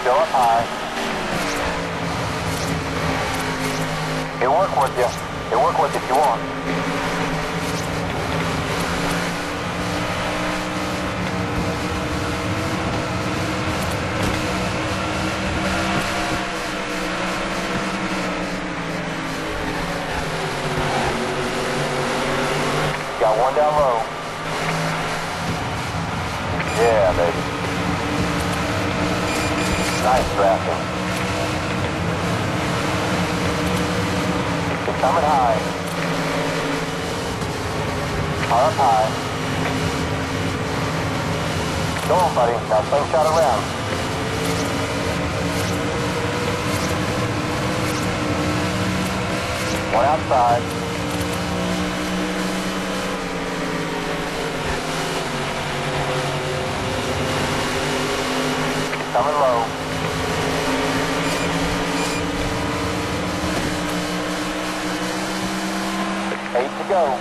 Still up high. It'll work with you. It'll work with you if you want. Got one down low. Yeah, baby. Nice drafting. It's coming high. Up high. Go on, buddy. Now slingshot around. One outside. Coming low. 8 to go.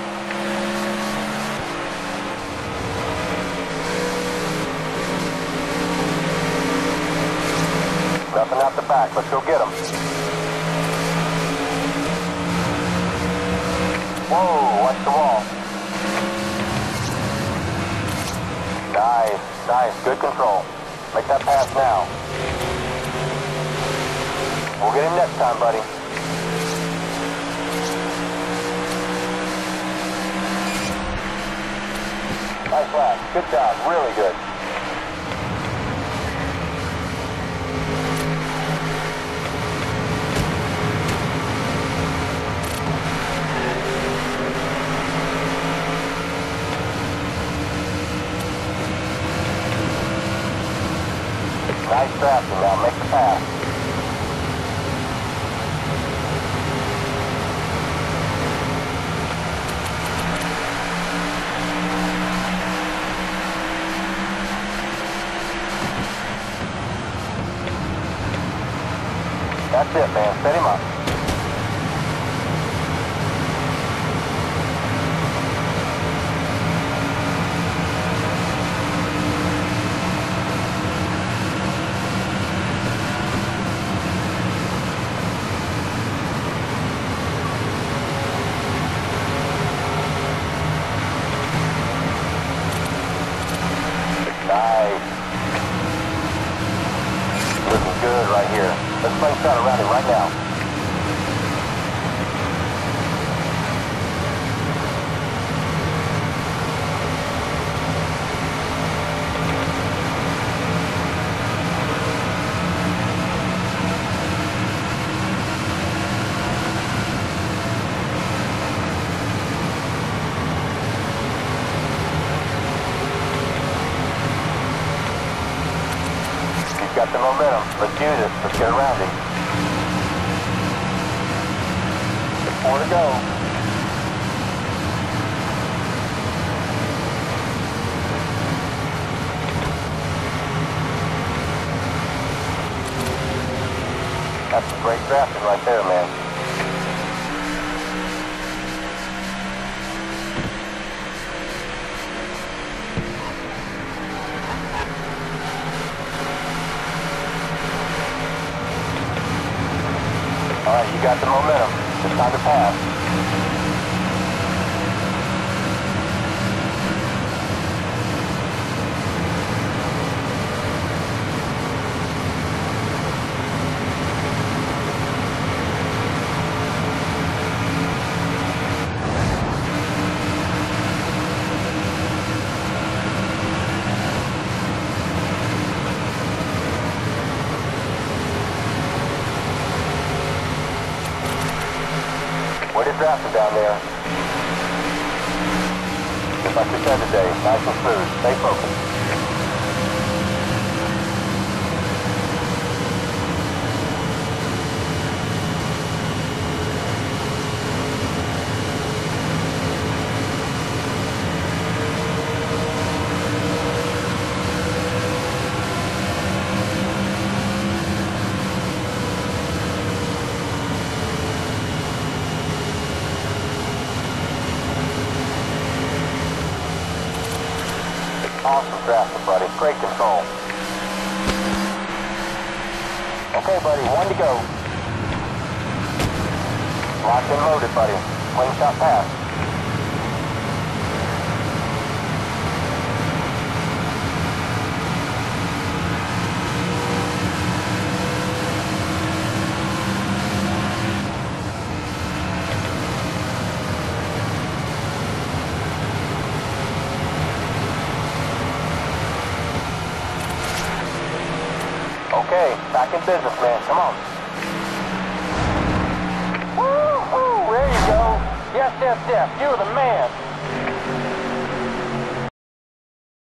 Nothing out the back. Let's go get him. Whoa, watch the wall. Nice, nice. Good control. Make that pass now. We'll get him next time, buddy. Nice lap. Good job. Really good. Nice drafting. Now make the pass. That's it, man. Set him up. Nice. Looking good right here. Let's play shot around him right now. He's got the momentum. Let's use it. Let's get around him. 4 to go. That's some great drafting right there, man. All right, you got the momentum. It's time to pass. What are you drafting down there? Just like we said today, nice and smooth. Stay focused. Awesome drafting, buddy. Great control. Okay, buddy, 1 to go. Locked and loaded, buddy. Wing shot pass. Okay, back in business, man. Come on. Woo-hoo! There you go. Yes, yes, yes. You're the man.